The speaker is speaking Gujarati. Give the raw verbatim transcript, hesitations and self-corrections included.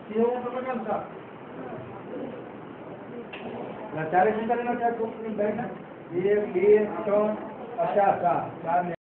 ચારે સિત્તેર ના ચાર ચોક ની બે બે ત્રણ પચાસ ચાર